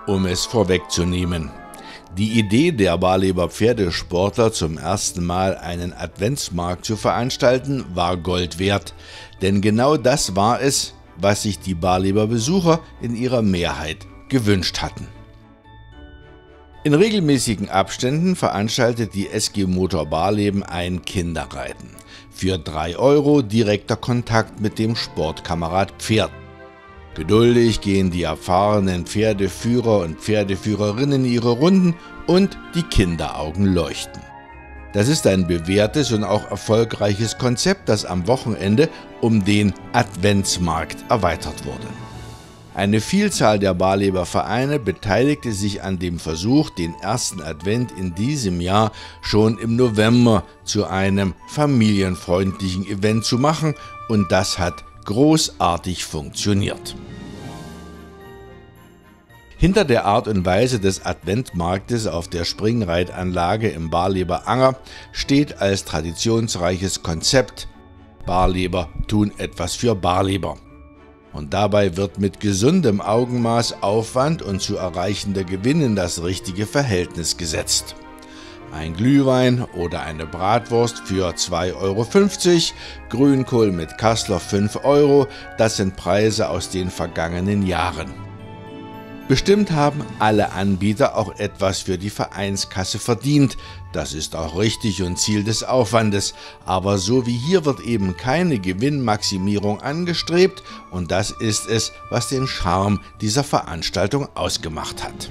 Um es vorwegzunehmen: Die Idee der Barleber Pferdesportler, zum ersten Mal einen Adventsmarkt zu veranstalten, war Gold wert, denn genau das war es, was sich die Barleber Besucher in ihrer Mehrheit gewünscht hatten. In regelmäßigen Abständen veranstaltet die SG Motor Barleben ein Kinderreiten. Für 3 € direkter Kontakt mit dem Sportkamerad Pferd. Geduldig gehen die erfahrenen Pferdeführer und Pferdeführerinnen ihre Runden und die Kinderaugen leuchten. Das ist ein bewährtes und auch erfolgreiches Konzept, das am Wochenende um den Adventsmarkt erweitert wurde. Eine Vielzahl der Barleber Vereine beteiligte sich an dem Versuch, den ersten Advent in diesem Jahr schon im November zu einem familienfreundlichen Event zu machen, und das hat großartig funktioniert. Hinter der Art und Weise des Adventmarktes auf der Springreitanlage im Barleber Anger steht als traditionsreiches Konzept: Barleber tun etwas für Barleber. Und dabei wird mit gesundem Augenmaß Aufwand und zu erreichender Gewinn in das richtige Verhältnis gesetzt. Ein Glühwein oder eine Bratwurst für 2,50 €, Grünkohl mit Kassler 5 €, das sind Preise aus den vergangenen Jahren. Bestimmt haben alle Anbieter auch etwas für die Vereinskasse verdient. Das ist auch richtig und Ziel des Aufwandes. Aber so wie hier wird eben keine Gewinnmaximierung angestrebt, und das ist es, was den Charme dieser Veranstaltung ausgemacht hat.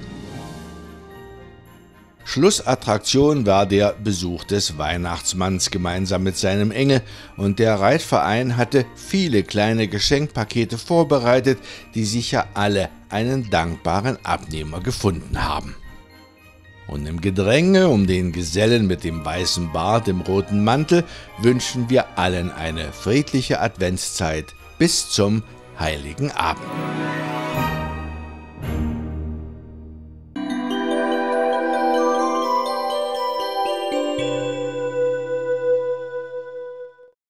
Schlussattraktion war der Besuch des Weihnachtsmanns gemeinsam mit seinem Engel, und der Reitverein hatte viele kleine Geschenkpakete vorbereitet, die sicher alle einen dankbaren Abnehmer gefunden haben. Und im Gedränge um den Gesellen mit dem weißen Bart im roten Mantel wünschen wir allen eine friedliche Adventszeit bis zum Heiligen Abend.